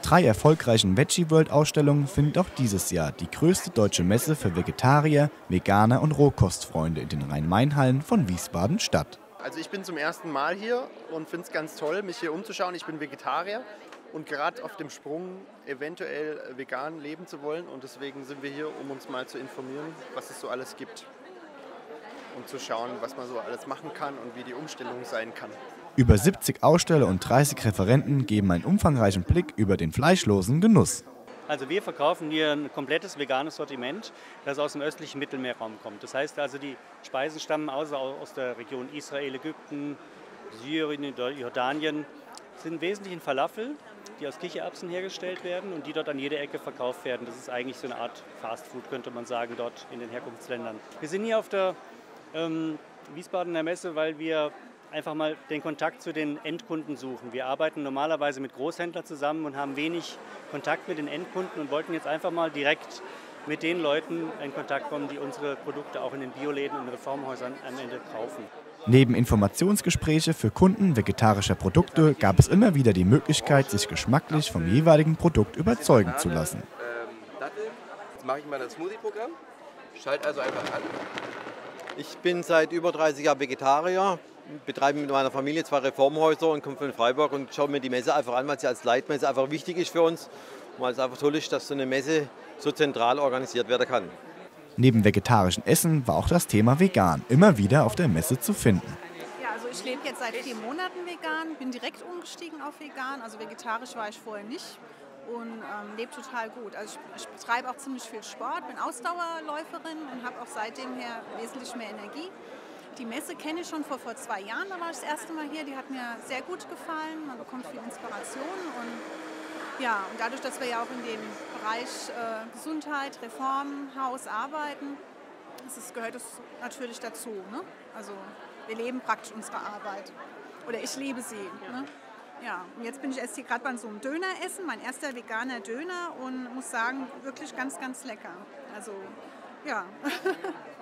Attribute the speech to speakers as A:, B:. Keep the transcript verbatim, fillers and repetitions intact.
A: drei erfolgreichen Veggie World Ausstellungen findet auch dieses Jahr die größte deutsche Messe für Vegetarier, Veganer und Rohkostfreunde in den Rhein-Main-Hallen von Wiesbaden statt.
B: Also ich bin zum ersten Mal hier und finde es ganz toll, mich hier umzuschauen. Ich bin Vegetarier und gerade auf dem Sprung, eventuell vegan leben zu wollen. Und deswegen sind wir hier, um uns mal zu informieren, was es so alles gibt. Und zu schauen, was man so alles machen kann und wie die Umstellung sein kann.
A: Über siebzig Aussteller und dreißig Referenten geben einen umfangreichen Blick über den fleischlosen Genuss.
C: Also wir verkaufen hier ein komplettes veganes Sortiment, das aus dem östlichen Mittelmeerraum kommt. Das heißt also, die Speisen stammen also aus der Region Israel, Ägypten, Syrien, Jordanien. Es sind im Wesentlichen Falafel, die aus Kichererbsen hergestellt werden und die dort an jeder Ecke verkauft werden. Das ist eigentlich so eine Art Fastfood, könnte man sagen, dort in den Herkunftsländern. Wir sind hier auf der ähm, Wiesbadener Messe, weil wir einfach mal den Kontakt zu den Endkunden suchen. Wir arbeiten normalerweise mit Großhändlern zusammen und haben wenig Kontakt mit den Endkunden und wollten jetzt einfach mal direkt mit den Leuten in Kontakt kommen, die unsere Produkte auch in den Bioläden und Reformhäusern am Ende kaufen.
A: Neben Informationsgespräche für Kunden vegetarischer Produkte gab es immer wieder die Möglichkeit, sich geschmacklich vom jeweiligen Produkt überzeugen zu lassen.
D: Jetzt mache ich mal das Smoothie-Programm. Schalt also einfach an.
E: Ich bin seit über dreißig Jahren Vegetarier, betreibe mit meiner Familie zwei Reformhäuser und komme von Freiburg und schaue mir die Messe einfach an, weil sie als Leitmesse einfach wichtig ist für uns und weil es einfach toll ist, dass so eine Messe so zentral organisiert werden kann.
A: Neben vegetarischem Essen war auch das Thema vegan immer wieder auf der Messe zu finden.
F: Ja, also ich lebe jetzt seit vier Monaten vegan, bin direkt umgestiegen auf vegan, also vegetarisch war ich vorher nicht und ähm, lebe total gut. Also ich, ich betreibe auch ziemlich viel Sport, bin Ausdauerläuferin und habe auch seitdem her wesentlich mehr Energie. Die Messe kenne ich schon vor, vor zwei Jahren, da war ich das erste Mal hier, die hat mir sehr gut gefallen, man bekommt viel Inspiration und ja, und dadurch, dass wir ja auch in dem Bereich äh, Gesundheit, Reformhaus arbeiten, das ist, gehört es natürlich dazu. Ne? Also wir leben praktisch unsere Arbeit. Oder ich liebe sie. Ne? Ja, und jetzt bin ich erst hier gerade bei so einem Döner essen, mein erster veganer Döner und muss sagen, wirklich ganz, ganz lecker. Also, ja.